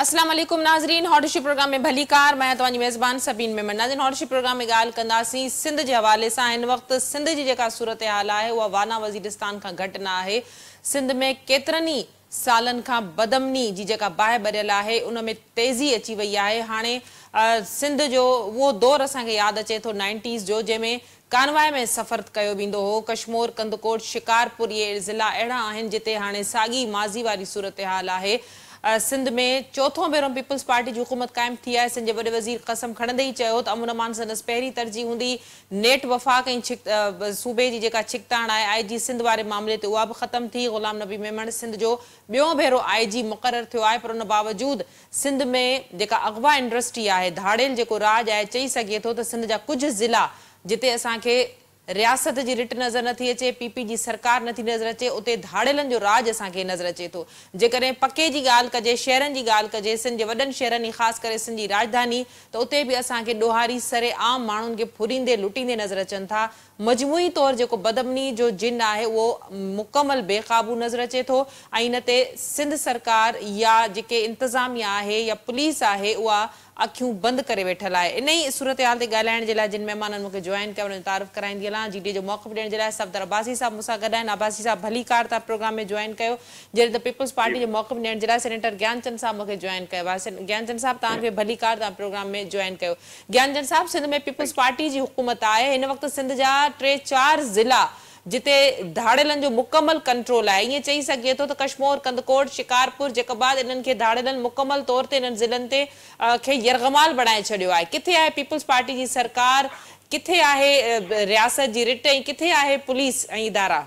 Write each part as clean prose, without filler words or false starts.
अस्सलाम वालेकुम नाज़रीन, हॉटशी प्रोग्राम में भली कार मैं तव्हांजी मेज़बान सबीन मेमन। नाज़रीन, हॉटशी प्रोग्राम में ॻाल्हि कंदासीं सिंध जे हवाले सां। हिन वक़्तु सिंध जी जेका सूरत हाल आहे उहा वाना वज़ीरिस्तान खां घटि न आहे। सिंध में केतिरनि ई सालनि खां बदमनी जी जेका बाहि ॿरियल आहे उन में तेज़ी अची वई आहे। हाणे सिंध जो उहो दौर असांखे यादि अचे थो 90s जो, जंहिंमें कानवाय में सफ़र कयो वेंदो हो। कश्मीर, कंदकोट, शिकारपुर इहे ज़िला अहिड़ा आहिनि जिते हाणे साॻी माज़ी वारी सूरत हाल आहे। सिंध में चौथों भेरो पीपल्स पार्टी जी हुकूमत क़ाइमु थी आहे। सिंध जे वॾे वज़ीर क़सम खणंदे ई चयो त अमुन अमान संदसि पहिरीं तरजीह हूंदी। नेट वफ़ाक़ ऐं सूबे जी जेका छिकताण आहे IG सिंध वारे मामले ते उहा बि ख़तमु थी। ग़ुलाम नबी मेमण सिंध जो ॿियों भेरो IG मुक़ररु थियो आहे, पर उन बावजूदि सिंध में जेका अगवा इंडस्ट्री आहे, धाड़ेल जेको राज आहे, चई सघे थो त सिंध जा कुझु ज़िला जिते असांखे रियासत जी रिट नज़र नथी अचे, PP जी सरकार नथी नज़र अचे, उते धाड़ेलनि जो राज असांखे नज़र अचे थो। जेकॾहिं पके जी ॻाल्हि कजे, शहरनि जी ॻाल्हि कजे, सिंध जे वॾनि शहरनि ख़ासि करे सिंध जी राजधानी, त उते बि असांखे ॾोहारी सरे आम माण्हुनि खे फुरींदे लुटींदे नज़र अचनि था। मजमूई तौरु जेको बदमनी जो जिन आहे उहो मुकमल बेक़ाबू नज़र अचे थो ऐं इन ते सिंध सरकार या जेके इंतज़ामिया आहे या पुलिस आहे उहा अखियूं बंदि करे वेठल आहे। इन ई सूरत हाल ते ॻाल्हाइण जे लाइ जिन महिमाननि मूंखे जॉइन कयो उन्हनि तारीफ़ कराईंदी हलां। GD जो मौक़िफ़ ॾियण जे लाइ सफ़दर अब्बासी साहब मूंसां गॾु आहिनि। अब्बासी साहब भली कार तव्हां प्रोग्राम में जॉइन कयो। जॾहिं त पीपल्स पार्टी जो मौक़िफ़ ॾियण जे लाइ सेनेटर ज्ञानचंद साहब मूंखे जॉइन कयो आहे। ज्ञानचंद साहब तव्हांखे भली कार तव्हां प्रोग्राम में जॉइन कयो। ज्ञानचंद साहब, सिंध में पीपल्स पार्टी जी हुकूमत आहे। हिन वक़्तु सिंध जा 3-4 ज़िला जिते धाड़ेलनि जो मुकमल कंट्रोल आहे। ईअं चई सघे थो त कश्मीर, कंदकोट, शिकारपुर, जेकबाद इन्हनि खे धाड़ेलनि मुकमल तौर ते इन्हनि ज़िलनि ते खे यरगमाल बणाए छॾियो आहे। किथे आहे पीपल्स पार्टी जी सरकार, किथे आहे रियासत जी रिट ऐं किथे आहे पुलिस ऐं इदारा?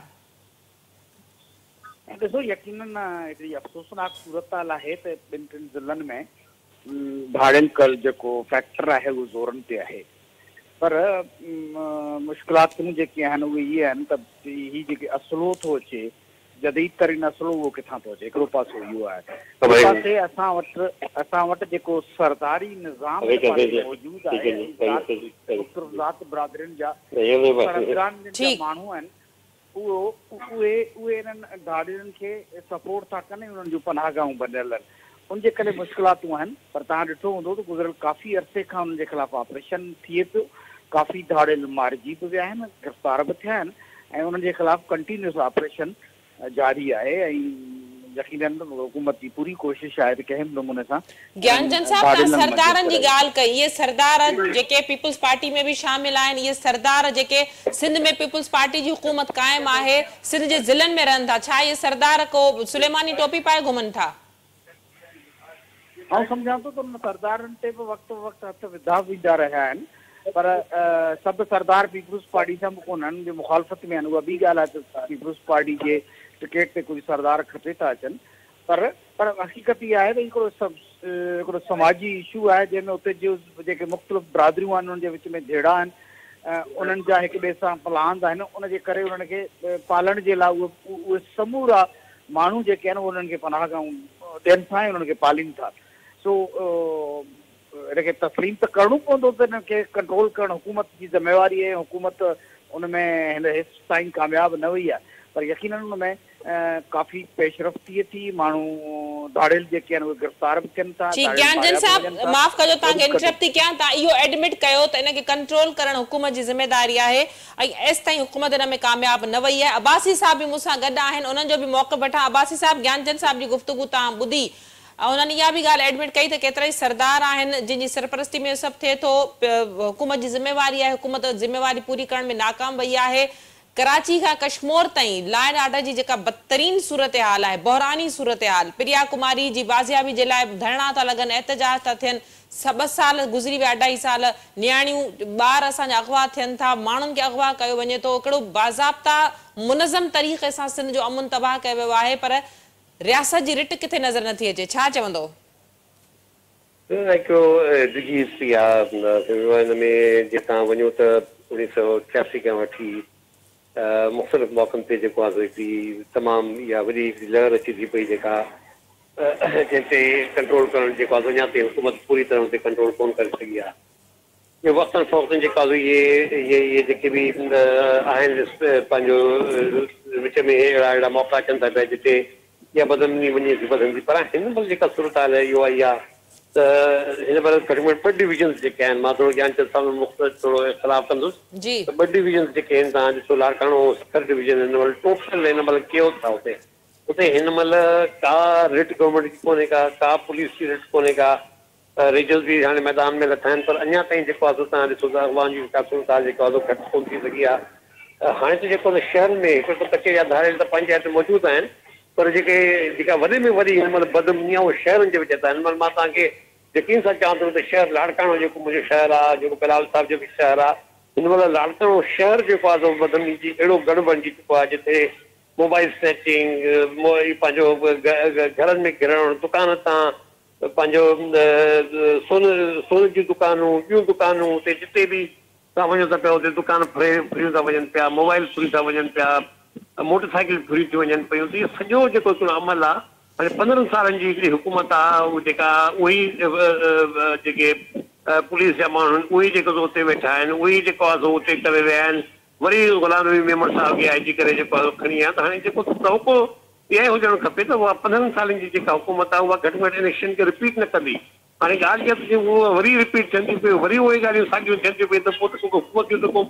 ॾिसो, यकीनन हिकिड़ी अफ़सोसनाक सूरत हाल आहे त ॿिनि टिनि ज़िलनि में भाड़ेल कर जेको फैक्टर आहे उहो ज़ोरनि ते आहे। पर मुश्किलातूं जेके आहिनि उहे इहे आहिनि त हीअ जेके असलो थो अचे, जदीद तरीन असलो, उहो किथां थो अचे? हिकिड़ो पासो इहो आहे। हिकिड़े पासे असां वटि जेको सरदारी निज़ाम मौजूदु आहे, मुख़्तलिफ़ बिरादरियुनि जा माण्हू आहिनि, उहे इन्हनि धाड़ियुनि खे सपोर्ट था कनि, उन्हनि जूं पनाहगाहूं बनियल आहिनि। उनजे करे मुश्किलातूं आहिनि। पर तव्हां ॾिठो हूंदो त गुज़िरियल काफ़ी अरसे खां उन्हनि जे ख़िलाफ़ ऑपरेशन थिए पियो। काफ़ी धाड़ेल मारिजी बि विया आहिनि, गिरफ़्तार बि थिया आहिनि ऐं उन्हनि जे ख़िलाफ़ कंटिन्यूस ऑपरेशन जारी आहे। ऐं यकीनन हुकूमत जी पूरी कोशिशि आहे त कंहिं बि नमूने सां। ज्ञानचंद साहब, तव्हां सरदारनि जी ॻाल्हि कई, इहे सरदार जेके पीपल्स पार्टी में बि शामिल आहिनि, इहे सरदार जेके सिंध में पीपल्स पार्टी जी हुकूमत क़ाइमु आहे, सिंध जे ज़िलनि में रहनि था, छा इहे सरदार को सुलेमानी टोपी पाए घुमनि था? आउं सम्झां थो त उन सरदारनि ते बि वक़्तु वक़्तु हथ विधा वेंदा रहिया आहिनि। पर सभु सरदार पीपल्स पार्टी सां कोन्हनि, जो मुखालफ़त में आहिनि। उहा ॿी ॻाल्हि आहे त पीपल्स पार्टी जे टिकेट ते कुझु सरदार खटे था अचनि। पर हक़ीक़त इहा आहे त हिकिड़ो समाजी इशू आहे जंहिंमें उते जो जेके मुख़्तलिफ़ बिरादरियूं आहिनि उन्हनि जे विच में जहिड़ा आहिनि, उन्हनि जा हिक ॿिए सां प्लान आहिनि। उनजे करे उन्हनि खे पालण जे लाइ उहे समूरा माण्हू जेके आहिनि उन्हनि खे पनाहगाहूं ॾियनि था ऐं उन्हनि खे पालीनि था। सो हिनखे तस्लीम त करिणो पवंदो त हिन खे कंट्रोल करणु हुकूमत जी ज़िम्मेवारी आहे। हुकूमत उन में हिन हिस ताईं कामयाबु न वई आहे, पर यकीनन उन में काफ़ी पेशरफ़ थिए थी। माण्हू धाड़ेल जेके आहिनि उहे गिरफ़्तार बि थियनि था। ज्ञानचंद साहब, माफ़ कजो, तव्हांखे इंटरप्ट थी कयां। तव्हां इहो एडमिट कयो त इनखे कंट्रोल करणु हुकूमत जी ज़िम्मेदारी आहे ऐं एसि ताईं हुकूमत हिन में कामयाबु न वई आहे। अब्बासी साहब बि मूंसां गॾु आहिनि, उन्हनि जो बि मौक़िफ़ वठां। अब्बासी साहब, ज्ञानचंद साहब जी गुफ़्तगू तव्हां ॿुधी, उन्हनि इहा बि ॻाल्हि एडमिट कई त केतिरा ई सरदार आहिनि जिन जी सरपरस्ती में सभु थिए थो। हुकूमत जी ज़िम्मेवारी आहे, हुकूमत ज़िम्मेवारी पूरी करण में नाकाम वई आहे। कराची खां कश्मीर ताईं लॉ एंड ऑर्डर जी जेका बदतरीन सूरत हाल आहे, बहरानी सूरत हाल, प्रिया कुमारी जी बाज़ियाबी जे लाइ धरना था लॻनि, एहतजाज था थियनि। 2 साल गुज़री विया, 2.5 साल, नियाणियूं ॿार असांजा अगवा थियनि था, माण्हुनि खे अगवा कयो वञे थो। हिकिड़ो बाज़ाब्ता मुनज़म तरीक़े सां सिंध जो अमुन तबाह कयो वियो आहे, पर रियासत जी रिट किथे नज़र नथी अचे। छा चवंदो? हिकिड़ो डिघी हिस्ट्री आहे हिन में। जे तव्हां वञो त 1986 खां वठी मुख़्तलिफ़ मौक़नि ते जेको आहे हिकिड़ी तमामु इहा वॾी लहर अचे थी पई, जेका जंहिं ते कंट्रोल करणु जेको आहे अञा ताईं हुकूमत पूरी तरह ते कंट्रोल कोन करे सघी आहे। इहो वक़्तनि फ़ौक़नि जेका इहे जेके बि आहिनि पंहिंजो विच में अहिड़ा मौक़ा अचनि था पिया जिते इहा बदमनी वञे थी वधंदी। पर हिन महिल जेका सूरत हाल आहे इहो आहे, हिन महिल घटि में घटि ॿ डिविजन्स जेके आहिनि मां थोरो ज्ञानचंद साहब मुख़्तलिफ़ थोरो इख़्तिलाफ़ कंदुसि जी त ॿ डिविजन्स जेके आहिनि तव्हां ॾिसो लाड़काणो सखर डिविजन हिन महिल टोटल हिन महिल केओस आहे उते उते हिन महिल का रिट गवर्नमेंट जी कोन्हे का पुलिस जी रिट कोन्हे का रेजर्स बि हाणे मैदान में लथा आहिनि पर अञा ताईं जेको आहे तव्हां ॾिसो था अॻवान जी सूरत जेको आहे घटि कोन थी सघी आहे हाणे त जेको आहे शहर में हिकिड़ो कचे या धारे त पंचायत मौजूदु आहिनि पर जेका वॾे में वॾी हिन महिल बदमनी आहे उहे शहरनि जे विच था हिन महिल मां तव्हांखे यकीन सां चवां थो त शहर लाड़काणो जेको मुंहिंजो शहरु आहे जेको बिलावल साहिब जो बि शहरु आहे हिन महिल लाड़काणो शहर जेको आहे बदमनी जी अहिड़ो गढ़ बणिजी चुको आहे जिते मोबाइल स्नैचिंग पंहिंजो घरनि में घिरणु दुकान तां पंहिंजो सोन जूं दुकानूं ॿियूं दुकानूं उते जिते बि तव्हां वञो था पिया उते दुकान फ्रियूं था वञनि पिया मोबाइल फ्री था वञनि पिया मोटरसाइकिल फ्री थी वञनि पियूं त इहो सॼो जेको हिकिड़ो अमल आहे हाणे 15 सालनि जी हिकिड़ी हुकूमत आहे उहा जेका उहे जेके पुलिस जा माण्हू आहिनि उहे जेको उते वेठा आहिनि उहे जेको आहे उते करे विया आहिनि वरी गुलाम नबी मेमण साहिब खे अची करे जेको आहे खणी आहे त हाणे जेको तवको इहा हुजणु खपे त उहा 15 सालनि जी जेका हुकूमत आहे उहा घटि में घटि इलेक्शन खे रिपीट न कंदी हाणे ॻाल्हि इहा त उहा वरी रिपीट थियनि थियूं पियूं वरी उहे ॻाल्हियूं साॻियूं थियनि थियूं पियूं त पोइ त हुकूमत जो त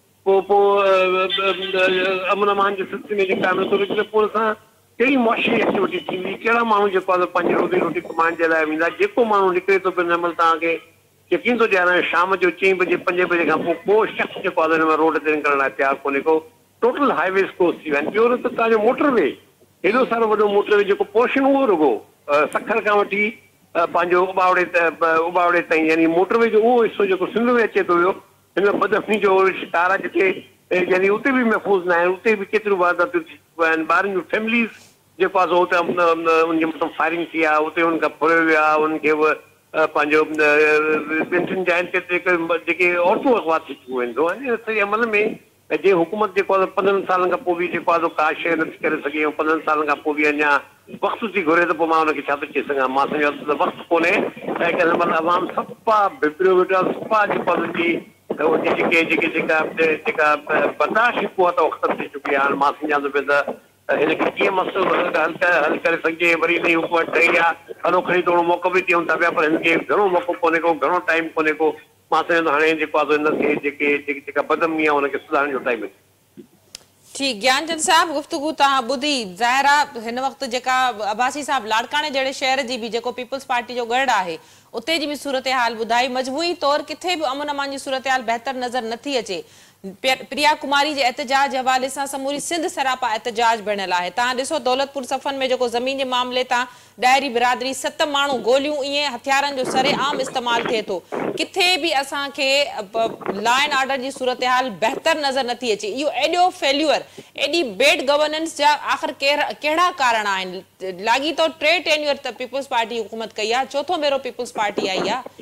पोइ अमन अमान जे सिलसिले में जेका आहे पोइ असां कहिड़ी मुआशी एक्टिविटी थींदी कहिड़ा माण्हू जेको आहे पंहिंजी रोटी कमाइण जे लाइ वेंदा जेको माण्हू निकिरे थो पियो हिन महिल तव्हांखे यकीन थो ॾियारां शाम जो 4 बजे 5 बजे खां पोइ को शख़्स जेको आहे हिन महिल रोड ते निकिरण लाइ तयारु कोन्हे को टोटल हाईवेज़ क्लोज़ थी विया आहिनि ॿियो त तव्हांजो मोटरवे हेॾो सारो वॾो मोटरवे जेको पोर्शन उहो रुॻो सखर खां वठी पंहिंजो उबावड़े ताईं यानी मोटरवे जो उहो हिसो जेको सिंध में अचे थो वियो हिन बदफ़नी जो शिकार आहे जिते यानी उते बि महफ़ूज़ न आहिनि उते बि केतिरियूं वारदातूं थी चुकियूं आहिनि ॿारनि जूं फैमिलीज़ जेको आहे उते उनजे मथां फायरिंग थी आहे उते हुनखां फुरियो वियो आहे उनखे पंहिंजो ॿिनि टिनि जाइनि ते जेके औरतूं अगवा थी चुकियूं आहिनि सॼे अमल में जे हुकूमत जेको आहे 15 सालनि खां पोइ बि जेको आहे का शइ नथी करे सघे ऐं 15 सालनि खां पोइ बि अञा वक़्तु थी घुरे त पोइ मां हुनखे छा थो चई सघां मां सम्झां त वक़्तु कोन्हे ऐं हिन महिल अवाम सफ़ा बिपरियो वेठो आहे सफ़ा जेको आहे उनजी जेका बर्दाश्त जेको आहे त ख़तमु थी चुकी आहे हाणे मां सम्झां थो पियो त हिनखे कीअं मसइलो हल करे सघिजे वरी नई हुकूमत ठही आहे हलो खणी थोरो मौक़ो बि ॾियूं था पिया पर हिनखे घणो मौक़ो कोन्हे को घणो टाइम कोन्हे को मां सम्झां थो हाणे जेको आहे हिनखे जेका बदमनी आहे हुनखे सुधारण जो टाइम आहे ठीक ज्ञानचंद साहब गुफ्तगू तव्हां ॿुधी ज़ाहिर आहे हिन वक़्तु जेका अब्बासी साहब लाड़काणे जहिड़े शहर जी बि जेको पीपल्स पार्टी जो गढ़ आहे उते जी बि सूरत हाल ॿुधाई मजमूई तौर किथे बि अमन अमान जी सूरत हाल बहितर नज़र नथी अचे प्रिया कुमारी जे एहतजाज हवाले सां समूरी सिंध सरापा एहतजाज बणियल आहे तव्हां ॾिसो दौलतपुर सफ़न में जेको ज़मीन जे मामले तां डायरी बिरादरी 7 माण्हू गोलियूं ईअं हथियारनि जो सरेआम इस्तेमाल थिए थो किथे बि असांखे लॉ एंड ऑर्डर जी सूरत हाल बहितर नज़र नथी अचे इहो एॾो फेल्यूअर एॾी बेड गवर्नेंस जा आख़िर कहिड़ा कारण आहिनि लाॻीतो 3 टेन्यूअर त पीपल्स पार्टी हुकूमत कई आहे चौथो भेरो पीपल्स पार्टी आई आहे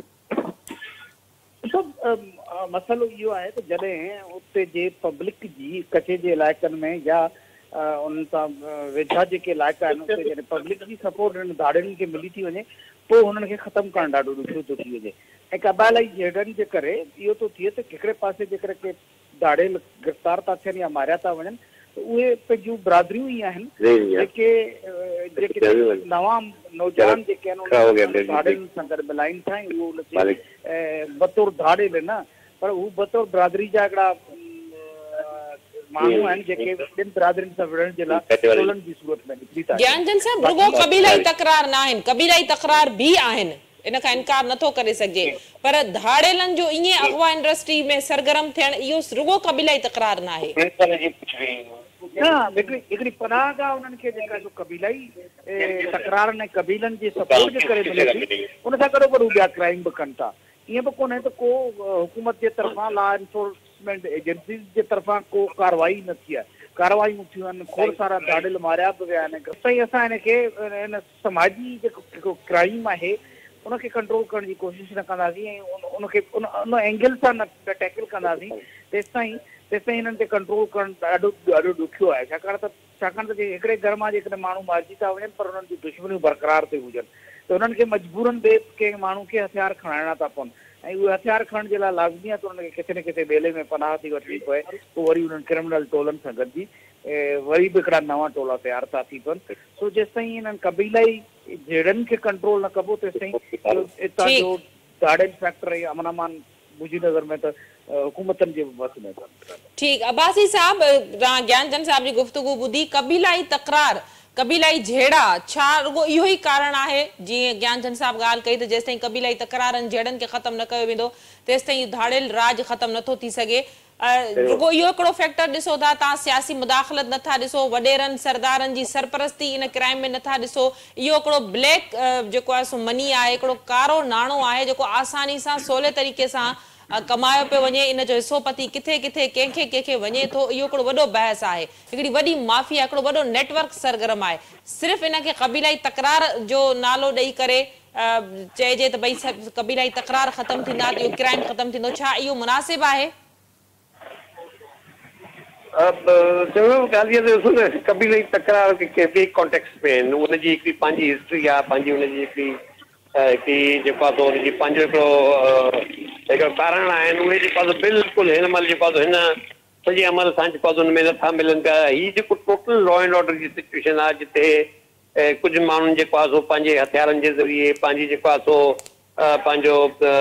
मसलो इहो आहे त जॾहिं उते जे पब्लिक जी कचे जे इलाइक़नि में या उन सां वेझा जेके इलाइक़ा आहिनि उते जॾहिं पब्लिक जी सपोर्ट हिन धाड़ियुनि खे मिली थी वञे पोइ हुननि खे ख़तमु करणु ॾाढो ॾुखियो थो थी वञे ऐं क़बाइलाई जहिड़नि जे करे इहो थो थिए त हिकिड़े पासे जेकर के धाड़ियल गिरफ़्तार था थियनि या मारिया था वञनि त उहे पंहिंजूं बिरादरियूं ई आहिनि जेके नवां नौजवान जेके आहिनि धाड़ियुनि सां गॾु मिलाइनि था उहो उनखे बतौर धाड़ियल न पर हू बतौर बिरादरी जा हिकिड़ा माण्हू आहिनि जेके ॿिनि बिरादरियुनि सां विढ़ण जे लाइ टोलनि जी सूरत में निकिरी था ज्ञानचंद साहब रुगो क़बीलाई तकरार न आहिनि क़बीलाई तकरार बि आहिनि इन खां इनकार नथो करे सघिजे पर धाड़ेलनि जो ईअं अगवा इंडस्ट्री में सरगर्म थियण इहो रुगो क़बीलाई तकरार न आहे हिकिड़ी पनाहगाह उन्हनि खे जेका जो क़बीलाई तकरार ऐं क़बीलनि जे सपोर्ट जे करे मिले थी उन सां गॾोगॾु ॿिया क्राइम बि कनि था ईअं बि कोन्हे त को हुकूमत जे तरफ़ां लॉ एनफोर्समेंट एजेंसीज़ जे तरफ़ां को कार्रवाई न थी आहे कार्रवायूं थियूं आहिनि खोड़ सारा धाड़ियल मारिया बि विया आहिनि साईं असां हिनखे हिन समाजी जेको क्राइम आहे उनखे कंट्रोल करण जी कोशिशि न कंदासीं ऐं उनखे उन एंगल सां न टैकल कंदासीं तेसिताईं हिननि ते कंट्रोल करणु ॾाढो ॾुखियो आहे छाकाणि त हिकिड़े घर मां जेकॾहिं माण्हू मारिजी था वञनि पर उन्हनि जूं दुश्मनियूं बरक़रार थी हुजनि त उन्हनि खे मजबूरन ॿिए कंहिं माण्हू खे हथियार खणाइणा था पवनि ऐं उहे हथियार खणण जे लाइ लाज़मी आहे त उन्हनि खे किथे न किथे ॿेले में पनाह थी वठणी पए पोइ वरी उन्हनि क्रिमिनल टोलनि सां गॾिजी वरी बि हिकिड़ा नवां टोला तयारु था थी पवनि सो जेसिताईं हिननि क़बीलाई जहिड़नि खे कंट्रोल न कबो तेसिताईं हितां जो गार्डन फैक्टर या अमन अमान मुंहिंजी नज़र में त हुकूमतनि जे वस में अथनि। ठीकु, अब्बासी साहब ज्ञानचंद साहब जी गुफ्तगू ॿुधी, कबीलाई तकरार, कबीलाई झेड़ा, छा रुगो इहो ई कारण आहे जीअं ज्ञानचंद साहब ॻाल्हि कई त जेसिताईं कबीलाई तकरारनि झेड़नि खे ख़तमु न कयो वेंदो तेसिताईं धाड़ियल राज ख़तमु नथो थी सघे? रुगो इहो हिकिड़ो फैक्टर ॾिसो था, तव्हां सियासी मुदाख़लत नथा ॾिसो, वॾेरनि सरदारनि जी सरपरस्ती इन क्राइम में नथा ॾिसो, इहो हिकिड़ो ब्लैक जेको आहे सो मनी आहे, हिकिड़ो कारो नाणो आहे जेको आसानी सां सवले तरीक़े सां कमायो पियो वञे, इन जो हिसो पती किथे किथे कंहिंखे कंहिंखे वञे थो, इहो हिकिड़ो वॾो बहस आहे, हिकिड़ी वॾी माफ़िया, हिकिड़ो वॾो नेटवर्क सरगर्म आहे। सिर्फ़ु इनखे कबीलाई तकरार जो नालो ॾेई करे चइजे त भई कबीलाई तकरार ख़तमु थींदा त इहो क्राइम ख़तमु थींदो, छा इहो मुनासिब आहे? कबीलाई तकरार के कॉन्टेक्स्ट में उनजी हिकिड़ी पंहिंजी हिस्ट्री आहे, पंहिंजी उनजी हिकिड़ी जेको आहे उनजी पंहिंजो हिकिड़ो कारण आहिनि, उहे जेको आहे बिल्कुलु हिन महिल जेको आहे हिन सॼे अमल सां जेको आहे उनमें नथा मिलनि पिया। हीअ जेको टोटल लॉ एंड ऑर्डर जी सिचुएशन आहे जिते कुझु माण्हुनि जेको आहे सो पंहिंजे हथियारनि जे ज़रिए पंहिंजी जेको आहे सो पंहिंजो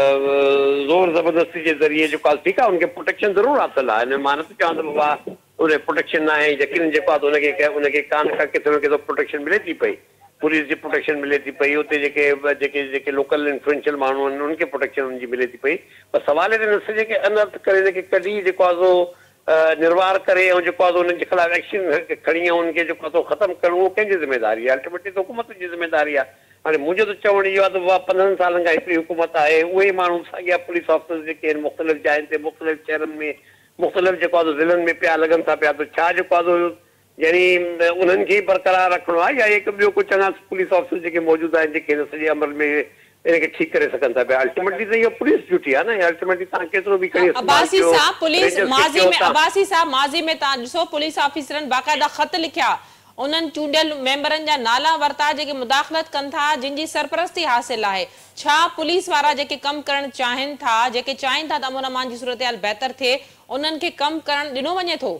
ज़ोर ज़बरदस्ती जे ज़रिए जेको आहे ठीकु आहे उनखे प्रोटेक्शन ज़रूरु हासिल आहे, हिन मां नथो चवां त बाबा उन प्रोटेक्शन न आहे, यकीन जेको आहे उनखे कान खां किथे न किथे प्रोटेक्शन मिले थी पई, पुलिस जी प्रोटेक्शन मिले थी पई, उते जेके लोकल इन्फ्लुएंशियल माण्हू आहिनि उनखे प्रोटेक्शन उनजी मिले थी पई। पर सवाल हिन सॼे खे अनर्थ करे हिनखे कॾहिं जेको आहे सो निर्वार करे ऐं जेको आहे उनजे ख़िलाफ़ एक्शन खणी ऐं उनखे जेको आहे ख़तमु करणो उहो कंहिंजी ज़िमेदारी आहे? अल्टीमेटली त हुकूमत जी ज़िमेदारी आहे। हाणे मुंहिंजो त चवणु इहो आहे त बाबा 15 सालनि खां हिकिड़ी हुकूमत आहे, उहे माण्हू साॻिया पुलिस ऑफिसर्स जेके आहिनि मुख़्तलिफ़ जाइनि ते मुख़्तलिफ़ शहरनि में मुख़्तलिफ़ जेको आहे ज़िलनि में पिया लॻनि था पिया, त छा जेको आहे यानी उन्हनि खे बरक़रार रखिणो आहे या हिकु ॿियो कुझु चङा पुलिस ऑफिसर जेके मौजूदु आहिनि जेके हिन सॼे अमल में इनखे ठीकु करे सघनि था पिया? अल्टीमेटली त इहो पुलिस ड्यूटी आहे न, अल्टीमेटली तव्हां केतिरो बि खणी अब्बासी साहब पुलिस माज़ी में अब्बासी साहब माज़ी में तव्हां ॾिसो पुलिस ऑफिसरनि बाक़ाइदा ख़त लिखिया, उन्हनि चूंडियल मेंबरनि जा नाला वरिता जेके मुदाख़लत कनि था, जिन जी सरपरस्ती हासिल आहे। छा पुलिस वारा जेके कमु करणु चाहिनि था, जेके चाहिनि था त अमन अमान जी सूरत-हाल बहितर थिए, उन्हनि खे कमु करणु ॾिनो वञे थो?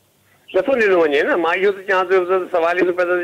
नथो ॾिनो वञे न। मां इहो त चवां थो सवाल ई पैदा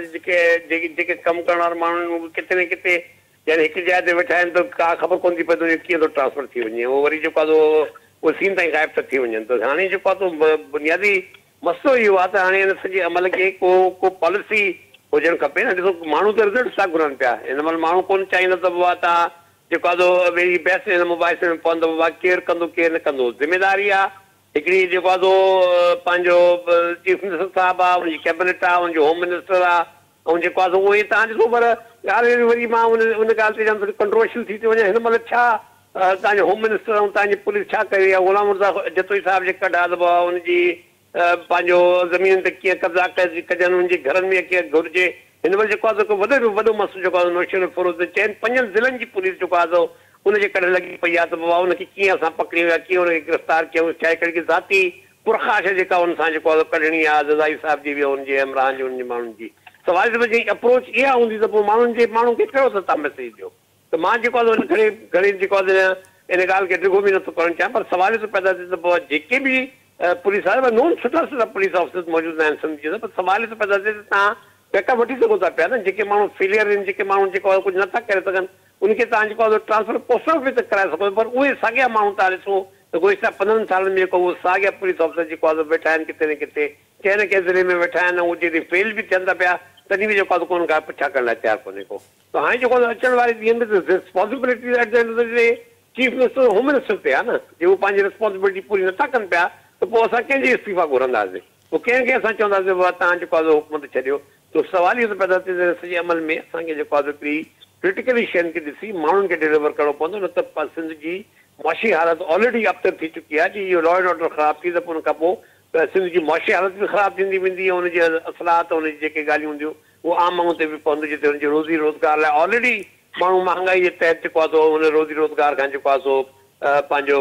जेके कमु करण वारा माण्हू किथे न किथे यानी हिकु जाइ ते वेठा आहिनि त का ख़बर कोन थी पए त कीअं थो ट्रांसफर थी वञे, उहो वरी जेको आहे उहो सीन ताईं गाइब था थी वञनि। त हाणे जेको आहे बुनियादी मसइलो इहो आहे त हाणे हिन सॼे अमल खे को पॉलिसी हुजणु खपे न। ॾिसो माण्हू त रिज़ल्ट था घुरनि पिया, हिन महिल माण्हू कोन चाहींदा त बाबा तव्हां जेको आहे वेही बहस हिन मोबाइल में पवंदो, बाबा केरु कंदो केरु न कंदो। ज़िमेदारी आहे हिकिड़ी जेको आहे पंहिंजो चीफ मिनिस्टर साहिबु आहे, उनजी कैबिनेट आहे, उनजो होम मिनिस्टर आहे, ऐं जेको आहे उहो ई तव्हां ॾिसो। पर ॻाल्हि वरी मां उन ॻाल्हि ते जाम कंट्रोवर्शियल थी वञे, हिन महिल छा तव्हांजो होम मिनिस्टर ऐं तव्हांजी पुलिस छा कई आहे? ग़ुलाम मुर्ज़ा जतोई साहिब जे कढा त बाबा उनजी पंहिंजो ज़मीन ते कीअं कब्ज़ा कजनि, उनजे घरनि में कीअं घुरिजे। हिन महिल जेको आहे वॾो मसइलो जेको आहे नौशर फिरोज़ चइनि 5 ज़िलनि जी पुलिस जेको आहे उनजे करे लॻी पई आहे त बाबा उनखे कीअं असां पकड़ियूं या कीअं उनखे गिरफ़्तार कयूं, छा हिकिड़ी ज़ाती पुरख़ाश जेका हुन सां जेको आहे कढणी आहे ज़ज़ाई साहिब जी बि हुनजे इमरान जी हुनजे माण्हुनि जी। सवाल जी अप्रोच इहा हूंदी त पोइ माण्हुनि खे कहिड़ो त तव्हां मैसेज ॾियो। त मां जेको आहे घणी जेको आहे इन ॻाल्हि खे डिघो बि नथो करणु चाहियां, पर सवाल थो पैदा थिए त पोइ जेके बि पुलिस वारा नोन सुठा पुलिस ऑफिसर्स मौजूदु आहिनि सम्झी त सवाल थो पैदा थिए त तव्हां पैका वठी सघो था पिया न। जेके माण्हू फेलियर आहिनि, जेके माण्हू जेको आहे कुझु नथा करे सघनि, उनखे तव्हां जेको आहे ट्रांसफर पोस्ट ऑफिस ते कराए सघो। पर उहे साॻिया माण्हू तव्हां ॾिसो त गुज़िरिया 15 सालनि में जेको उहो साॻिया पुलिस ऑफिसर जेको आहे वेठा आहिनि किथे न किथे, कंहिं न कंहिं ज़िले में वेठा आहिनि, ऐं जॾहिं फेल बि थियनि था पिया तॾहिं बि जेको आहे कोन का पुछा करण लाइ तयारु कोन्हे को। त हाणे जेको अचण वारे ॾींहंनि में responsibility at the end of the day chief minister home minister ते आहे न। जे उहे पंहिंजी रिस्पॉन्सिबिलिटी पूरी नथा कनि पिया त पोइ असां कंहिंजी इस्तीफ़ा घुरंदासीं, पोइ कंहिंखे असां चवंदासीं बाबा तव्हां जेको आहे हुकूमत छॾियो। त सवाल इहो त पैदा थिए सॼे अमल में असांखे जेको आहे हिकिड़ी क्रिटिकली शयुनि खे ॾिसी माण्हुनि खे डिलीवर करणो पवंदो, न त सिंध जी मुआशी हालत ऑलरेडी अबतर थी चुकी आहे। जी इहो लॉ एंड ऑर्डर ख़राब थी त पोइ उन खां पोइ सिंध जी मुआशी हालत बि ख़राब थींदी वेंदी, ऐं हुनजी असलात हुनजी जेके ॻाल्हियूं हूंदियूं उहो आम माण्हू ते बि पवंदियूं, जिते हुनजी रोज़ी रोज़गार लाइ ऑलरेडी माण्हू महांगाई जे तहत जेको आहे हुन रोज़ी रोज़गार खां जेको आहे पंहिंजो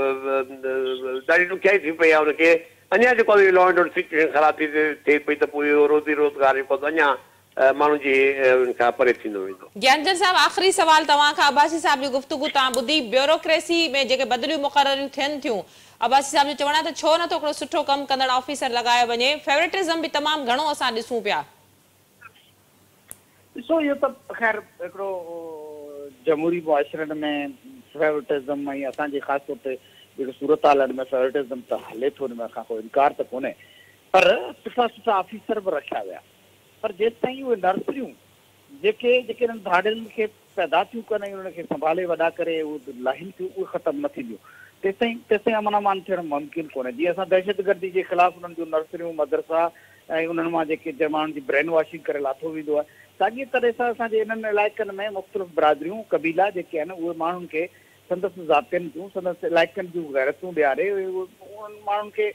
ॾाढी ॾुखियाई थी पई आहे। हुनखे अञा जेको आहे लॉ एंड ऑर्डर सिचुएशन ख़राब थी थिए पई त पोइ इहो रोज़ी रोज़गार जेको आहे अञा माण्हू जी खां परे थींदो वेंदो। ज्ञानचंद साहब आख़िरी सवाल तव्हां खां, अब्बासी साहब जी गुफ़्तगू तव्हां ॿुधी, ब्यूरोक्रेसी में जेके बदिलियूं मुक़ररियूं थियनि थियूं, अब्बासी साहब जो चवणु आहे त छो नथो हिकिड़ो सुठो कमु कंदड़ ऑफिसर लॻायो वञे? फेवरेटिज़म बि तमामु घणो असां ॾिसूं पिया। ॾिसो इहो त ख़ैर हिकिड़ो जमहूरी मुआशरनि में फेवरेटिज़म ऐं असांजे ख़ासि तौर ते जेको सूरत हालनि में फेवरेटिज़म त हले थो, हुन में असां कोई इनकार त कोन्हे, पर सुठा सुठा ऑफिसर बि रखिया विया। पर जेसि ताईं उहे नर्सरियूं जेके हिननि धाड़ियुनि खे पैदा थियूं कनि ऐं उन्हनि खे संभाले वॾा करे उहे लाहिनि थियूं, उहे ख़तमु न थींदियूं, तेसिताईं अमन अमान थियणु मुमकिन कोन्हे। जीअं असां दहशतगर्दी जे ख़िलाफ़ु उन्हनि जूं नर्सरियूं मदरसा ऐं उन्हनि मां जेके माण्हुनि जी ब्रेन वॉशिंग करे लाथो वेंदो आहे, साॻी तरह सां असांजे इन्हनि इलाइक़नि में मुख़्तलिफ़ बिरादरियूं कबीला जेके आहिनि उहे माण्हुनि खे संदसि ज़ातियुनि जूं संदसि इलाइक़नि जूं गैरतूं ॾियारे उन्हनि माण्हुनि खे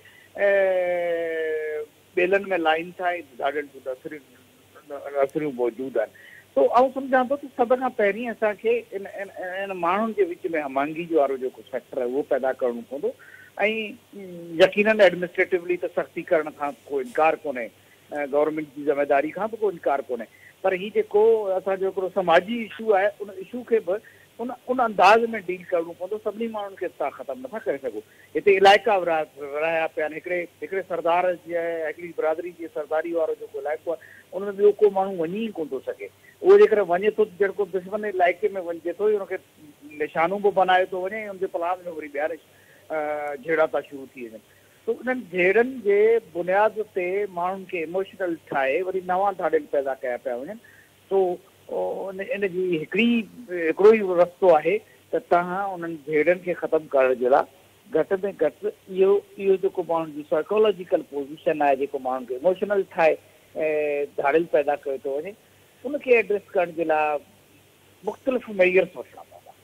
ॿेलनि में लाइन था, ॾाढनि जूं नर्सरियूं मौजूदु आहिनि। तो आउं सम्झां थो त सभ खां पहिरीं असांखे इन माण्हुनि जे विच में हमांगी जो वारो जेको सेक्टर आहे उहो पैदा करणो पवंदो ऐं यकीनन एडमिनिस्ट्रेटिवली त सख़्ती करण खां कोई इनकार कोन्हे, गवर्नमेंट जी ज़िम्मेदारी खां बि कोई इनकार कोन्हे, पर हीउ जेको असांजो हिकिड़ो समाजी इशू आहे उन इशू खे बि उन अंदाज़ में डील करणो पवंदो। सभिनी माण्हुनि खे तव्हां ख़तमु नथा करे सघो। हिते इलाइक़ा रहिया पिया आहिनि, हिकिड़े सरदार जी हिकिड़ी बिरादरी जी सरदारी वारो जेको इलाइक़ो आहे उन में ॿियो को माण्हू वञी ई कोन थो सघे। उहो जेकर वञे थो जेको दुश्मन इलाइक़े में वञे थो हुनखे निशानूं बि बनाए थो वञे ऐं हुनजे प्लान में वरी ॿिया झेड़ा था शुरू थी वञनि। तो उन्हनि झेड़नि जे बुनियाद ते माण्हुनि खे इमोशनल ठाहे वरी नवां धाड़ियल पैदा कया पिया वञनि। तो इन जी हिकिड़ो ई रस्तो आहे त तव्हां उन्हनि झेड़नि खे ख़तमु करण जे लाइ घटि में घटि इहो जेको माण्हुनि जी साइकोलॉजिकल पोज़ीशन आहे, जेको माण्हुनि खे इमोशनल ठाहे धाड़ियल पैदा कयो थो वञे, उनखे एड्रेस करण जे लाइ मुख़्तलिफ़ मेजर्स वठणा पवंदा।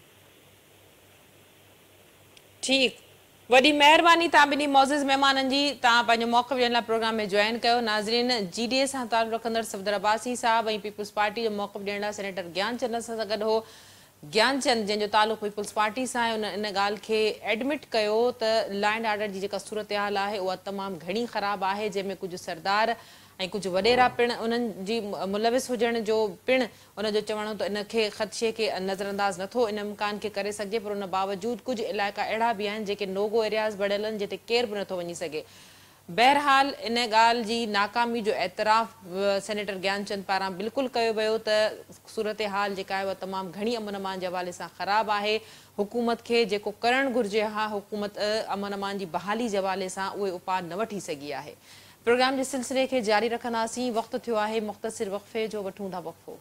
ठीकु, वॾी महिरबानी तव्हां ॿिन्ही मौज़िज़ महिमाननि जी, तव्हां पंहिंजो मौक़िफ़ ॾियण लाइ प्रोग्राम में जॉइन कयो। नाज़रीन, GDA सां तालुक़ रखंदड़ सफ़दर अब्बासी साहब ऐं पीपल्स पार्टी जो मौक़िफ़ ॾियण लाइ सेनेटर ज्ञानचंद सां गॾु हो। ज्ञानचंद जंहिंजो तालुक़ पीपल्स पार्टी सां आहे, उन इन ॻाल्हि खे एडमिट कयो त लॉ एंड ऑर्डर जी जेका सूरत हाल आहे उहा तमामु घणी ख़राबु आहे, जंहिंमें कुझु सरदार ऐं कुझु वॾेरा पिणु उन्हनि जी मुलविस हुजण जो पिणु उनजो चवणो त इनखे ख़दशे खे नज़रअंदाज़ नथो इन इम्कान खे करे सघिजे, पर उन बावजूदि कुझु इलाइक़ा अहिड़ा बि आहिनि जेके नोगो एरियाज़ बढ़ियल आहिनि जिते केर बि नथो वञी सघे। बहरहाल इन ॻाल्हि जी नाकामी जो एतराफ़ सेनेटर ज्ञानचंद पारां बिल्कुलु कयो वियो त सूरत हाल जेका आहे उहा तमामु घणी अमन अमान जे हवाले सां ख़राबु आहे। हुकूमत खे जेको करणु घुरिजे हा, हुकूमत अमन अमान जी बहाली जे हवाले सां उहे उपाउ न वठी सघी आहे। प्रोग्राम जे सिलसिले खे जारी रखंदासीं। वक़्तु थियो आहे मुख़्तसिर वक़फ़े जो, वठूं था वक़फ़ो।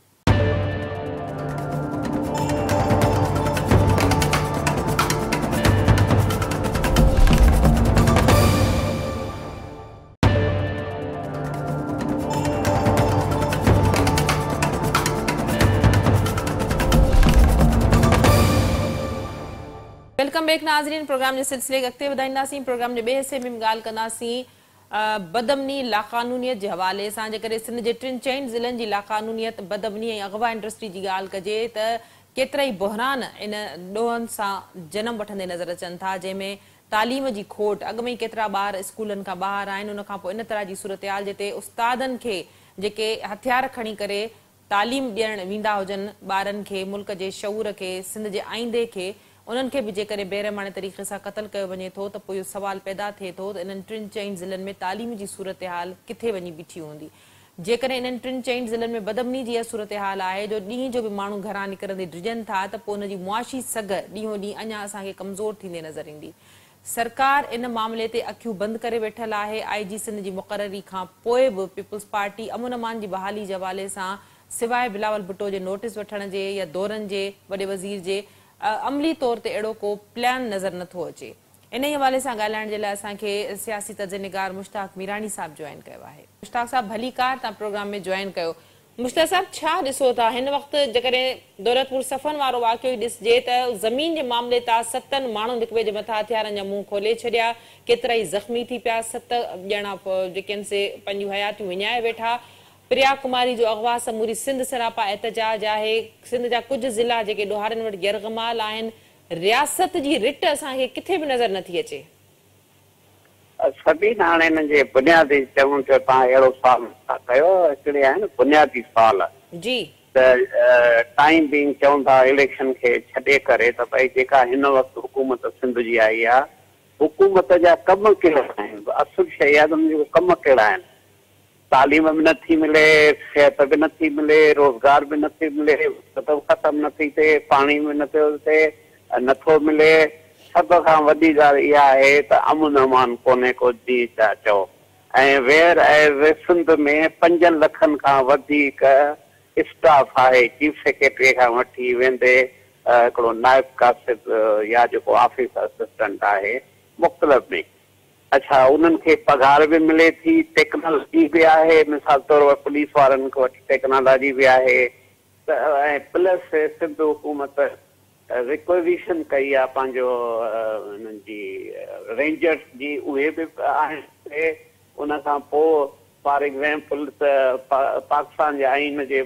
वेलकम बैक नाज़रीन, प्रोग्राम जे सिलसिले खे अॻिते वधाईंदासीं। प्रोग्राम जे ॿिए हिसे में ॻाल्हि कंदासीं बदअमनी लाक़ानूनियत जे हवाले सां। जेकॾहिं सिंध जे 3 ज़िलनि जी लाक़ानूनियत, बदअमनी ऐं अगवा इंडस्ट्री जी ॻाल्हि कजे त केतिरा ई बहरान इन ॾोहनि सां जनम वठंदे नज़र अचनि था, जंहिंमें तालीम जी खोट, अॻु में ई केतिरा ॿार स्कूलनि खां ॿाहिरि आहिनि। उन खां पोइ इन तरह जी सूरत हाल जिते उस्तादनि खे जेके हथियार खणी करे तालीम ॾियणु वेंदा हुजनि ॿारनि खे, मुल्क जे शऊर खे, सिंध जे आईंदे खे, उन्हनि खे बि जेकॾहिं बेरहमाने तरीक़े सां क़तल कयो वञे थो त पोइ इहो सुवाल पैदा थिए थो त इन्हनि 3 ज़िलनि में तालीम जी सूरत हाल किथे वञी बीठी हूंदी। जेकॾहिं इन्हनि 3 ज़िलनि में बदअमनी जी सूरत हाल आहे जो ॾींहं जो बि माण्हू घरां निकिरंदे डिॼनि था, त पोइ उनजी मुआशी सघ ॾींहों ॾींहुं अञा असांखे कमज़ोर थींदे नज़र ईंदी। सरकार इन मामले ते अखियूं बंदि करे वेठल आहे। IG सिंध जी मुक़ररी खां पोइ बि पीपल्स पार्टी अमन अमान जी बहाली जे हवाले सां सवाइ बिलावल भुट्टो जे नोटिस वठण जे या दौरनि जे वॾे वज़ीर जे अमली तौर ते अहिड़ो को प्लान नज़र नथो अचे। इन ई हवाले सां ॻाल्हाइण जे लाइ असांखे सियासी तर्जुमेगार मुश्ताक मीरानी साहब जॉइन कयो आहे। मुश्ताक साहब भली कार, तव्हां प्रोग्राम में जॉइन कयो। मुश्ताक साहब, छा ॾिसो था हिन वक़्तु जेकॾहिं दौलतपुर सफ़न वारो वाक़ियो ॾिसिजे त ज़मीन जे मामले तां 7 माण्हू हिक ॿिए जे मथां हथियारनि जा मुंहुं खोले छॾिया, केतिरा ई ज़ख़्मी थी पिया, 7 ॼणा जेके आहिनि से पंहिंजूं हयातियूं विञाए वेठा। प्रिया कुमारी जो अगवा समूरी सिंध सरापा एहतजाज आहे। सिंध जा कुझु ज़िला जेके ॾोहारनि वटि यरगमाल आहिनि। रियासत जी रिट असांखे किथे बि नज़र नथी अचे। सभिनी हाणे हिन जे बुनियादी चवण जो तव्हां अहिड़ो सवाल था कयो, हिकिड़े आहिनि बुनियादी सवाल जी त टाइम बींग चवनि था इलेक्शन खे छॾे करे त भई जेका हिन वक़्तु हुकूमत सिंध जी आई आहे, हुकूमत जा कम कहिड़ा आहिनि, असुल शइ आहे त हुनजा कम कहिड़ा आहिनि। तालीम भी नथी मिले, सिहत भी नथी मिले, रोज़गार भी नथी मिले, ख़त्म नथी थिए, पाणी बि नथो मिले। सभ खां वॾी ॻाल्हि इहा आहे त अमन अमान कोन्हे को जी था चओ। ऐं वेयर एज़ सिंध में 5 लखनि खां वधीक स्टाफ आहे, चीफ सेक्रेटरी खां वठी वेंदे हिकिड़ो नायब कासिब या जेको ऑफिस असिस्टेंट आहे मुख़्तलिफ़ में। अच्छा, उन्हनि खे पघार बि मिले थी, टेक्नोलॉजी बि आहे, मिसाल तौर पर पुलिस वारनि खे वठी टेक्नोलॉजी बि आहे। त ऐं प्लस सिंध हुकूमत रिक्वेजिशन कई आहे पंहिंजो हिननि जी रेंजर्स जी, उहे बि आहिनि। उन खां पोइ फॉर एग्ज़ाम्पल त पाकिस्तान जे आइन जे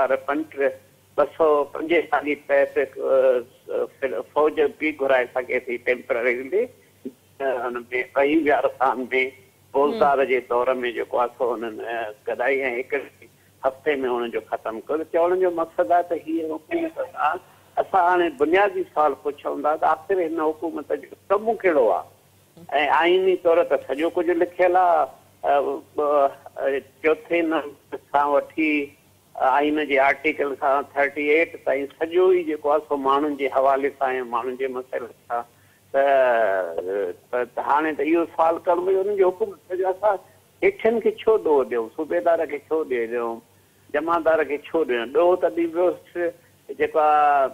245 तहत फ़ौज बि घुराए सघे थी टेम्पररीली। हुन में कई बि अरसान में फौजदार जे दौर में जेको आहे सो हुननि गॾाई ऐं हिकु हफ़्ते में हुनजो ख़तमु कयो। चवण जो मक़सदु आहे त हीअ हुकूमत सां असां हाणे बुनियादी सवाल पुछूं था त आख़िर हिन हुकूमत जो कमु कहिड़ो आहे। ऐं आइनी तौर ते सॼो कुझु लिखियल आहे। चौथे नंबर खां वठी आइन जे आर्टिकल खां 38 ताईं सॼो ई जेको आहे सो माण्हुनि जे हवाले सां ऐं माण्हुनि जे मसइले सां। त हाणे त इहो सवाल करणु भई हुननि जी हुकूमत जो असां हेठियुनि खे छो ॾोह ॾियूं, सूबेदार खे छो ॾियूं, जमादार खे छो ॾियूं। ॾोह त ॾिबोसि जेका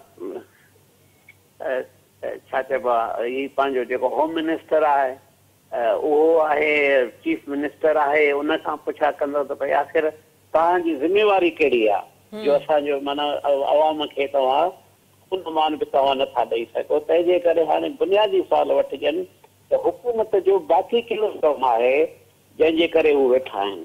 छा चइबो आहे, हीउ पंहिंजो जेको होम मिनिस्टर आहे उहो आहे, चीफ मिनिस्टर आहे। उन खां पुछा कंदो त भई आख़िर तव्हांजी ज़िमेवारी कहिड़ी आहे जो असांजो माना अवाम खे तव्हां उन मान बि तव्हां नथा ॾेई सघो। तंहिंजे करे हाणे बुनियादी सवाल वठिजनि त हुकूमत जो बाक़ी कहिड़ो कमु आहे जंहिंजे करे उहे वेठा आहिनि।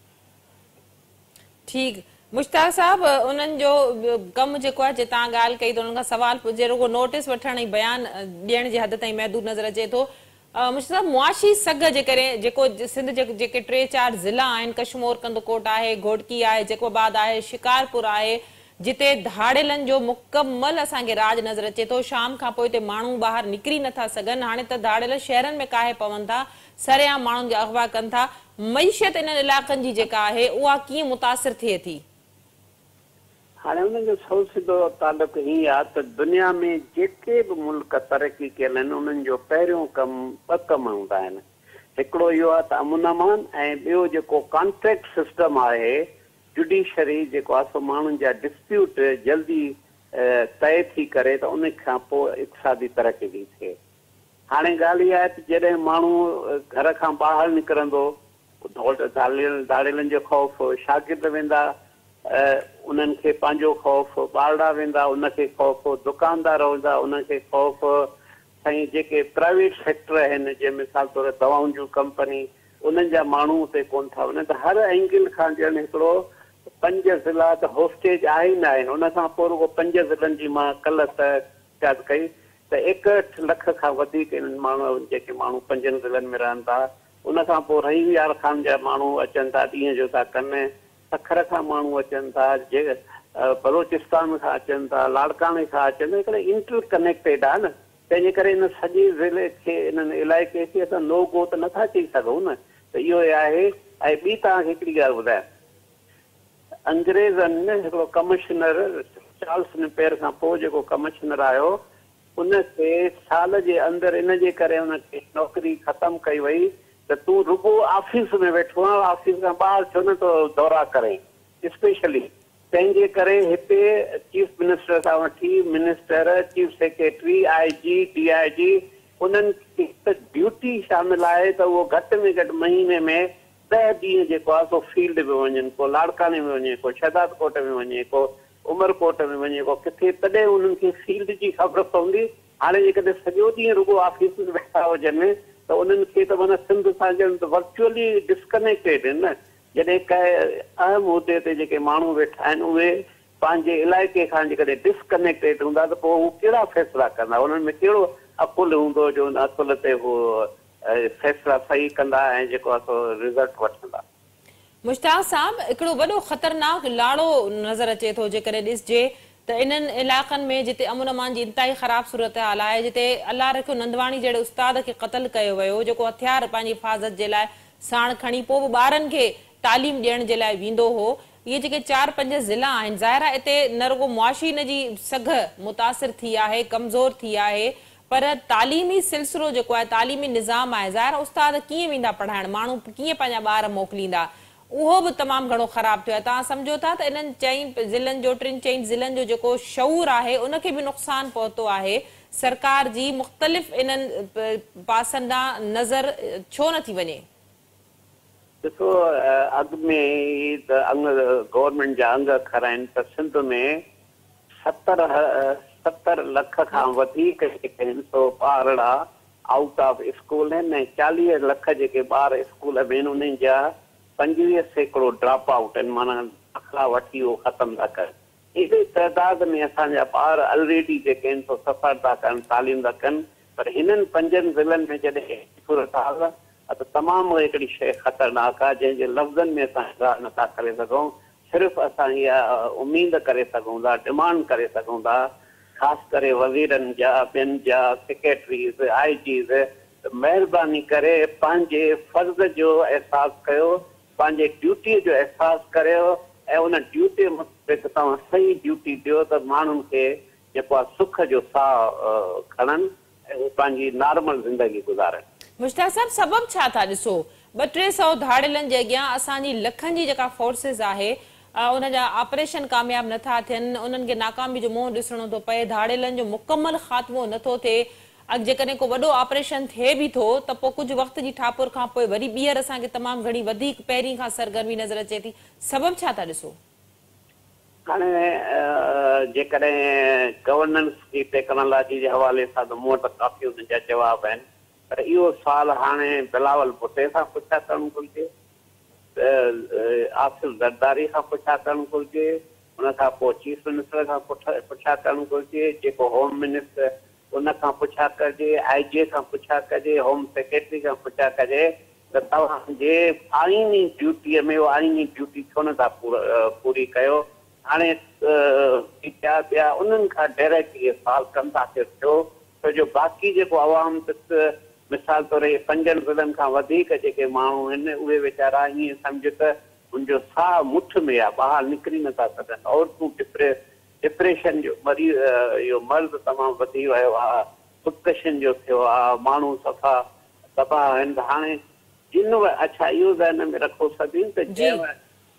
ठीकु, मुश्ताक साहब, उन्हनि जो कमु जेको आहे, जे तव्हां ॻाल्हि कई त उन्हनि खां सवाल पुछे, रुगो नोटिस वठण ऐं बयान ॾियण जे हद ताईं महदूद नज़र अचे थो। मुश्ताक साहब, मुआशी सग जे करे जेको सिंध जेके 3-4 ज़िला आहिनि, कशमोर, कंदकोट आहे, घोटकी आहे, जैकोबाद आहे, शिकारपुर आहे, जिते धाड़ेलनि जो मुकमल असांखे राज नज़र अचे थो। शाम खां पोइ हिते माण्हू ॿाहिरि निकिरी नथा सघनि। हाणे त धाड़ेल शहरनि में काहे पवनि था, सरेआम माण्हुनि खे अगवा कनि था। मईशत इन्हनि इलाइक़नि जी जेका आहे उहा कीअं मुतासिर थिए थी? हाणे हुननि जो सौ सिधो तालुक हीअं आहे त दुनिया में जेके बि मुल्क तरक़ी कयल आहिनि उन्हनि जो पहिरियों कमु 2 कम हूंदा आहिनि। हिकिड़ो इहो आहे त अमन अमान, ऐं ॿियो जेको कॉन्ट्रैक्ट सिस्टम आहे, जुडिशरी जेको आहे सो माण्हुनि जा डिस्प्यूट जल्दी तय थी करे त उन खां पोइ इक़्तिसादी तरक़ी थी थिए। हाणे ॻाल्हि इहा आहे त जॾहिं माण्हू घर खां ॿाहिरि निकिरंदो, धाड़ेलनि जो ख़ौफ़, शागिर्द वेंदा उन्हनि खे पंहिंजो ख़ौफ़, ॿारड़ा वेंदा उनखे ख़ौफ़, दुकानदार वेंदा उनखे ख़ौफ़, साईं जेके प्राइवेट सेक्टर आहिनि जंहिं मिसाल तौर दवाउनि जूं कंपनी, उन्हनि जा माण्हू उते कोन था वञनि। त हर एंगल खां ॼण हिकिड़ो 5 ज़िला त होस्टेज आहे ई न आहिनि। उन खां पोइ रुगो 5 ज़िलनि जी मां कल्ह तहक़ीक़ात कई त 61 लख खां वधीक इन्हनि माण्हू जेके माण्हू 5 ज़िलनि में रहनि था। उन खां पोइ रहीयार खान जा माण्हू अचनि था, ॾींहं जो था कनि, सखर खां माण्हू अचनि था, बलोचिस्तान खां अचनि था, लाड़काने खां अचनि था। हिकिड़े इंटर कनेक्टेड आहे न, तंहिंजे करे इन सॼे ज़िले खे, इन्हनि इलाइक़े खे असां नो गो त नथा चई सघूं न। त इहो ई आहे। ऐं ॿी तव्हांखे हिकिड़ी ॻाल्हि ॿुधायां, अंग्रेज़नि हिकिड़ो कमिश्नर चार्ल्स नेपियर खां पोइ जेको कमिश्नर आयो, उनखे साल जे अंदरि इन जे करे उनखे नौकरी ख़तमु कई वई त तूं रुगो ऑफिस में वेठो आहे, ऑफिस खां ॿाहिरि छो न तो दौरा करे स्पेशली। तंहिंजे करे हिते चीफ मिनिस्टर खां वठी minister, chief secretary, IG, DIG, उन्हनि खे त ड्यूटी शामिल आहे त उहो घटि में घटि महीने में 10 ॾींहं जेको आहे सो फील्ड में वञनि, को लाड़काने में वञे, को शहदाद कोट में वञे, को उमरकोट में वञे, को किथे, तॾहिं उन्हनि खे फील्ड जी ख़बर पवंदी। हाणे जेकॾहिं सॼो ॾींहुं रुगो ऑफिस में वेठा हुजनि त उन्हनि खे त माना सिंध सां ॼण वर्चुअली डिस्कनेक्टेड आहिनि न। जॾहिं कंहिं अहम उहिदे ते जेके माण्हू वेठा आहिनि उहे पंहिंजे इलाइक़े खां जेकॾहिं डिस्कनेक्टेड हूंदा त पोइ हू कहिड़ा फ़ैसिला कंदा, उन्हनि में कहिड़ो अकुल हूंदो जो उन अकुल ते हू फ़ैसिला सही कंदा ऐं जेको आहे सो रिज़ल्ट वठंदा। मुश्ताक साहब, हिकिड़ो वॾो ख़तरनाक लाड़ो नज़र अचे थो जेकॾहिं ॾिसजे त इन्हनि इलाइक़नि में जिते अमन अमान जी इंतिहाई ख़राब सूरत हाल आहे, जिते अलाह रखियो नंदवाणी जहिड़े उस्ताद खे क़तल कयो वियो, जेको हथियार पंहिंजी हिफ़ाज़त जे लाइ साण खणी पोइ बि ॿारनि खे तालीम ॾियण जे लाइ वेंदो हो। ये जेके 4-5 ज़िला आहिनि, ज़ाहिर आहे हिते न रुगो मुआशी इन जी सघ मुतासिर थी आहे, कमज़ोर थी आहे, पर तालीमी सिलसिलो जेको आहे, तालीमी निज़ाम आहे, ज़ाहिर उस्ताद कीअं वेंदा पढ़ाइण, माण्हू कीअं पंहिंजा ॿार मोकिलींदा, उहो बि तमामु घणो ख़राब थियो आहे। तव्हां सम्झो था त इन्हनि 4 ज़िलनि जो 3-4 ज़िलनि जो जेको शऊर आहे उनखे बि नुक़सान पहुतो आहे। सरकार जी मुख़्तलिफ़ इन्हनि पासनि ॾांहुं नज़र छो नथी वञे? ॾिसो, अॻु में त गवर्नमेंट जा अंग खरा आहिनि त सिंध में 70 लख खां वधीक जेके आहिनि सो ॿार आउट ऑफ स्कूल आहिनि ऐं 40 लख जेके ॿार स्कूल में आहिनि उन्हनि जा 25% ड्रॉप आउट आहिनि, माना दाख़िला वठी उहो ख़तमु था कनि। एॾे तइदाद में असांजा ॿार ऑलरेडी जेके आहिनि सो सफ़र था कनि, तालीम था कनि, पर हिननि 5 ज़िलनि में जॾहिं सूरत हाल आहे त तमामु हिकिड़ी शइ ख़तरनाक आहे जंहिंजे लफ़्ज़नि में असां इज़हार नथा करे सघूं। सिर्फ़ु असां इहा उमेद करे सघूं था, डिमांड करे सघूं था, ख़ासि करे वज़ीरनि जा, ॿियनि जा, सेक्रेटरीज़, IGs, महिरबानी करे पंहिंजे फ़र्ज़ जो अहसासु कयो, पंहिंजे ड्यूटीअ जो अहसासु करियो ऐं उन ड्यूटीअ मुताबिक़ तव्हां सही ड्यूटी ॾियो त माण्हुनि खे जेको आहे सुख जो साहु खणनि ऐं उहे पंहिंजी नॉर्मल ज़िंदगी गुज़ारनि। मुश्ताक साहब, सबब छा था ॾिसो? 200-300 धाड़ेलनि जे अॻियां असांजी लखनि जी जेका फोर्सिस आहे उन जा ऑपरेशन कामयाब नथा थियनि, उन्हनि खे नाकामी जो मुंहुं ॾिसणो थो पए, धाड़ेलनि जो मुकमल ख़ात्मो नथो थिए। अॻु जेकॾहिं को वॾो ऑपरेशन थिए बि थो त पोइ कुझु वक़्त जी ठापुर खां पोइ वरी ॿीहर असांखे तमामु घणी वधीक पहिरीं खां सरगर्मी नज़र अचे थी। सबब छा था ॾिसो? हाणे जेकॾहिं गवर्नेंस जी टेक्नोलॉजी जे हवाले सां त मूं वटि काफ़ी उन जा जवाब आहिनि, पर इहो सुवालु हाणे बिलावल भुट्टे सां पुछा करणु घुरिजे, आसिफ ज़रदारी खां पुछा करणु घुरिजे, उन खां पोइ चीफ मिनिस्टर खां पुछा करणु घुरिजे, जेको होम मिनिस्टर उन खां पुछा कजे, IG खां पुछा कजे, होम सेक्रेटरी खां पुछा कजे त तव्हांजे आईनी ड्यूटीअ में उहा आईनी ड्यूटी छो नथा पूरी कयो। हाणे ॿिया उन्हनि खां डायरेक्ट इहे सुवाल कनि था कि थियो छो जो बाक़ी जेको आवाम मिसाल तौर 5 ज़िलनि खां वधीक जेके माण्हू आहिनि उहे वीचारा ईअं सम्झ त उनजो साह मुठ में आहे, ॿाहिरि निकिरी नथा सघनि। औरतूं डिप्रेशन जो मरीज़, इहो मर्ज़ तमामु वधी वियो आहे, ख़ुदकशियुनि जो थियो आहे, माण्हू सफ़ा तबाह आहिनि। हाणे जिन अच्छा इहो ज़हन में रखो सभिनि त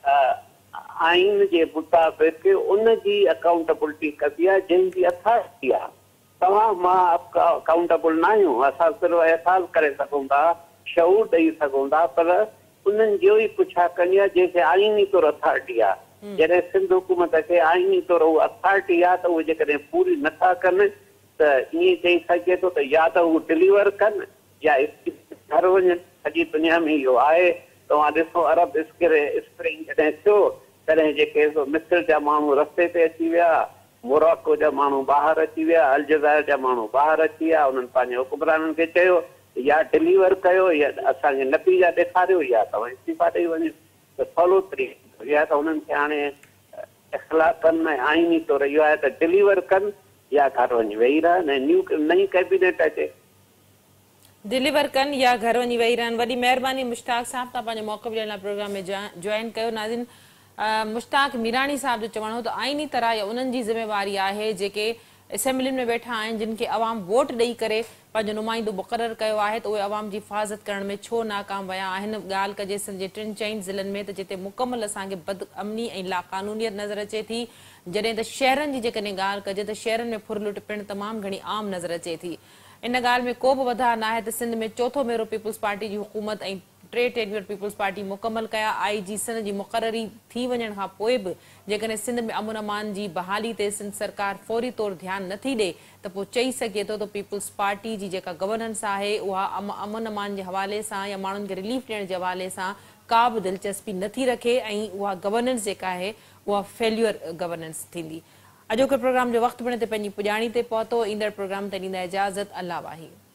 आइन जे मुताबिक़ उनजी अकाउंटेबिलिटी कबी आहे जंहिंजी अथॉरिटी आहे। तव्हां मां अकाउंटेबल न आहियूं, असां सिर्फ़ु एहसासु करे सघूं था, शऊर ॾेई सघूं था, पर उन्हनि जो ई पुछा करणी आहे जंहिंखे आईनी तौरु अथॉरिटी आहे। जॾहिं सिंध हुकूमत खे आईनी तौरु उहा अथॉरिटी आहे त उहे जेकॾहिं पूरी नथा कनि त ईअं चई सघे थो त या त उहे डिलीवर कनि या घर वञनि। सॼी दुनिया में इहो आहे। तव्हां ॾिसो अरब स्प्रिंग जॾहिं थियो तॾहिं जेके मिस्र जा माण्हू रस्ते ते अची विया, मोरक्को जा माण्हू ॿाहिरि अची विया, अलजज़ाइर जा माण्हू ॿाहिरि अची विया। उन्हनि पंहिंजे हुकुमराननि खे चयो या डिलीवर कयो या असांखे नतीजा ॾेखारियो या तव्हां इस्तीफ़ा ॾेई वञो। त सवलो तरीक़ो या त उन्हनि खे हाणे इख़्लाक़ कनि ऐं आईनी तौरु इहो आहे त डिलीवर कनि या घर वञी वेही रहनि ऐं नई कैबिनेट अचे। डिलीवर कनि या घर वञी वेही रहनि। वॾी महिरबानी मुश्ताक साहब, तव्हां पंहिंजो मौक़फ़ ॾियण लाइ प्रोग्राम में जॉइन कयो। नाज़रीन, मुश्ताक मीरानी साहब जो चवणो हो त आईनी तरह या उन्हनि जी ज़िम्मेवारी आहे जेके असेंबली में वेठा आहिनि, जिन खे अवाम वोट ॾेई करे पंहिंजो नुमाइंदो मुक़ररु कयो आहे, त उहे अवाम जी हिफ़ाज़त करण में छो नाकाम विया आहिनि। ॻाल्हि कजे सिंध जे 3-4 ज़िलनि में त जिते मुकमल असांखे बदअमनी ऐं लाक़ानूनियत नज़र अचे थी, जॾहिं त शहरनि जी जेकॾहिं ॻाल्हि कजे त शहरनि में फुर लुट पिणु तमामु घणी आम नज़र अचे थी। इन ॻाल्हि में को बि वधाउ न आहे त सिंध में चोथों भेरो पीपुल्स पार्टी जी हुकूमत ऐं 3 टेन्यूर पीपुल्स पार्टी मुकमल कया। IG सिंध जी मुक़ररी थी वञण खां पोइ बि जेकॾहिं सिंध में अमन अमान जी बहाली ते सिंध सरकार फौरी तौरु ध्यानु नथी ॾे त पोइ चई सघे थो त पीपुल्स पार्टी जी जेका गवर्नेंस आहे उहा अमन अमान जे हवाले सां या माण्हुनि खे रिलीफ ॾियण जे हवाले सां का बि दिलचस्पी नथी रखे ऐं उहा गवर्नेंस जेका आहे उहा फेल्यूअर गवर्नेंस थींदी। अॼोके प्रोग्राम जो वक़्तु पिण ते पंहिंजी पुॼाणी ते पहुतो। ईंदड़ प्रोग्राम ते ॾींदा इजाज़त। अल्लाह वाही।